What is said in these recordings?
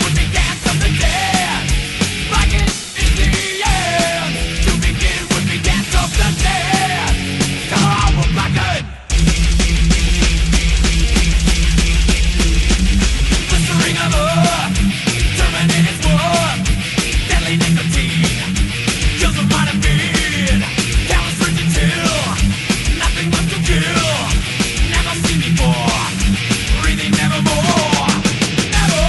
would be dance of the dead. Blackened is the end. To begin would be dance of the dead. Come on, blackened. Blistering of earth, terminated work, deadly nicotine, kills the mind and being, callous rigid till nothing left to kill. Never seen before, breathing nevermore, never.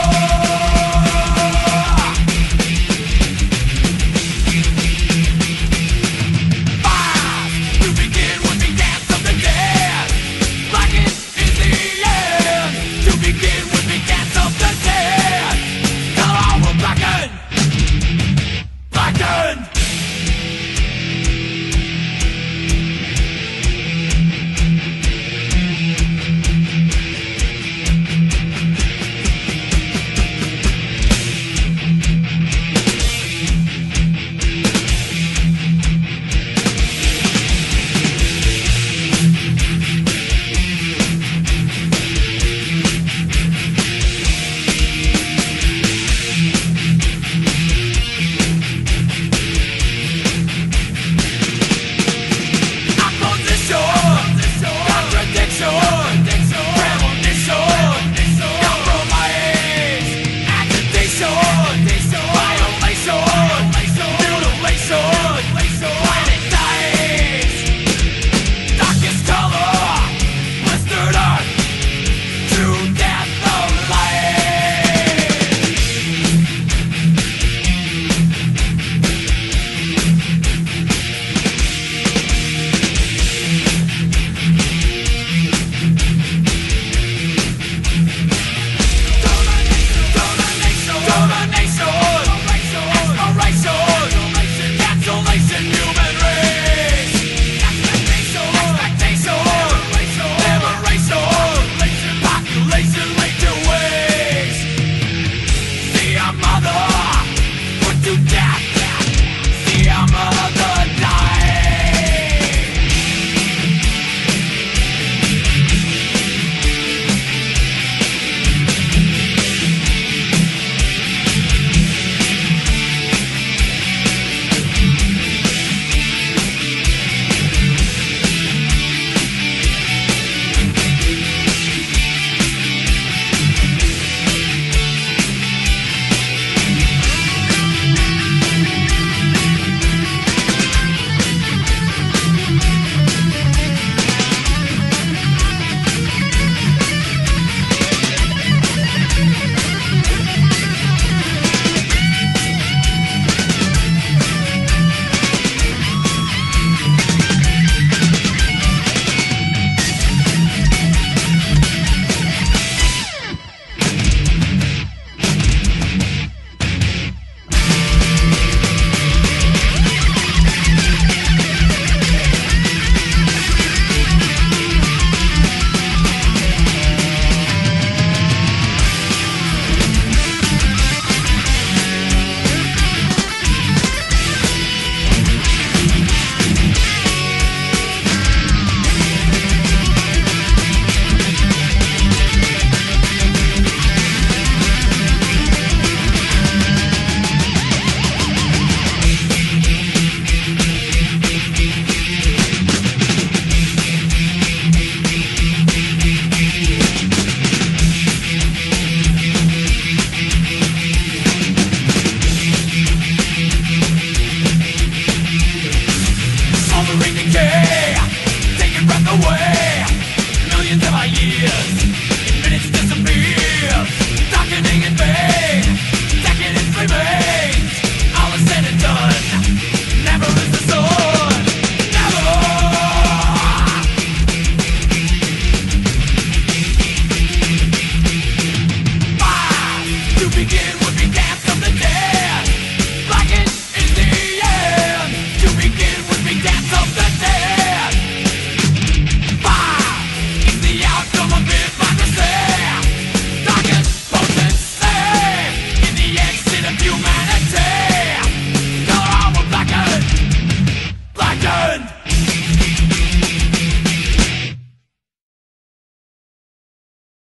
Fast to begin would be dance of the dead. Blackened is the end. To begin would be dance of the dead. Come on, we're blackened. Blackened. Mother, put to death.